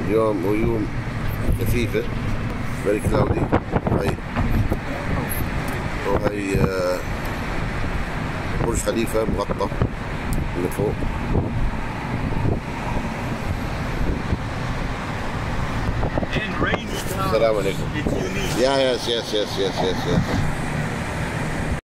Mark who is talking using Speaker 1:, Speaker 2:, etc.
Speaker 1: اليوم غيوم كثيفة فيري كلاودي. وهي برج خليفة مغطى من فوق.
Speaker 2: And rainy clouds.
Speaker 1: السلام عليكم.
Speaker 2: It's unique.
Speaker 1: Yeah, yes.